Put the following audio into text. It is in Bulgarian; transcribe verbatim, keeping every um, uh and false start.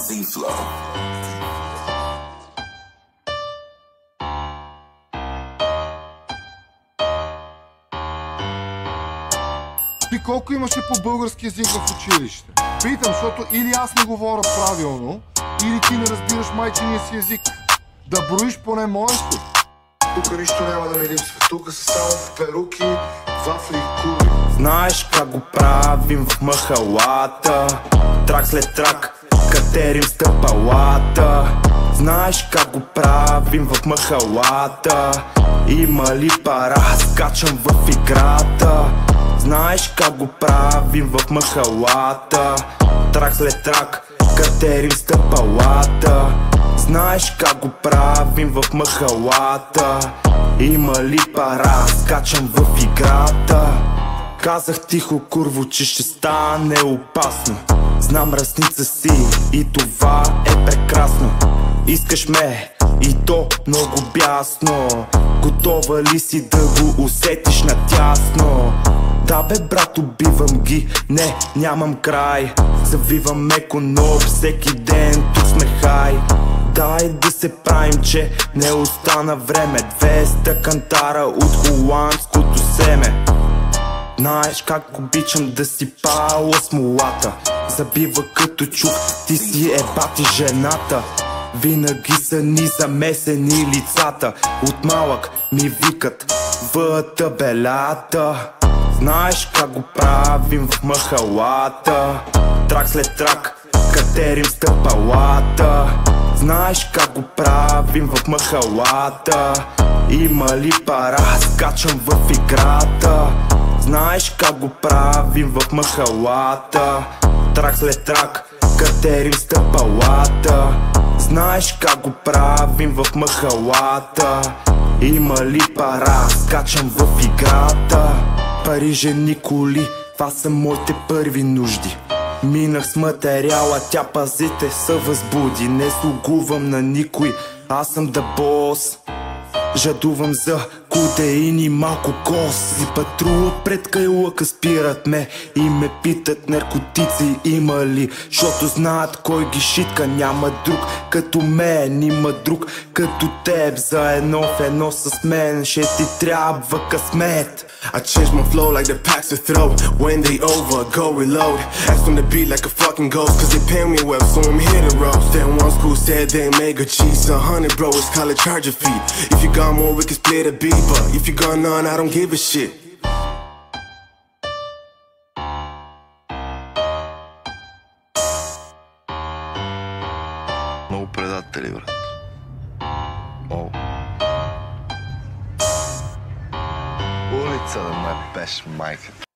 Z-Flow. Ти колко имаше по български език в училище? Питам, защото или аз не говоря правилно, или ти не разбираш майчиния си език. Да броиш поне моето. Тук нищо няма да ми липсва. Тук са само перуки, вафли и кури. Знаеш как го правим в махалата, трак след трак, катерим стъпалата. Знаеш как го правим в махалата, има ли пара, скачам в играта. Знаеш как го правим в махалата, трак след трак, катерим стъпалата. Знаеш как го правим в махалата, има ли пара, скачам в играта. Казах тихо курво, че ще стане опасно. Знам ръсница си и това е прекрасно. Искаш ме и то много бясно. Готова ли си да го усетиш натясно? Да бе брат, убивам ги, не, нямам край. Завивам меко, но всеки ден тук сме хай. Дай да се правим, че не остана време. двеста кантара от холандското семе. Знаеш как обичам да си пала смолата. Забива като чук, ти си ебати жената. Винаги са ни замесени лицата. От малък ми викат въта белята. Знаеш как го правим в махалата, трак след трак, катерим стъпалата. Знаеш как го правим в махалата, има ли пара, скачам в играта. Знаеш как го правим в махалата, трак след трак, катерим стъпалата. Знаеш как го правим в махалата, има ли пара, скачам в играта. Пари, жени, коли, това са моите първи нужди. Минах с материала, тя пазите се възбуди. Не слугувам на никой, аз съм да бос. Жадувам за кодеин и малко кос. И патрула пред кайлъка спират ме и ме питат наркотици има ли, защото знаят кой ги шитка. Няма друг като мен, има друг като теб. За едно в едно с мен ще ти трябва късмет. I change my flow like the packs to throw. When they over, go reload. Act on the beat like a fucking ghost, cause they pay me well, so I'm here to roast. Then one school said they make a cheese. A hundred bro, it's called a charger fee. If you got more, we can split a beat. But if you got none, I don't give a shit. Много предатели, брат. Много. Улица да ме пеш, майка.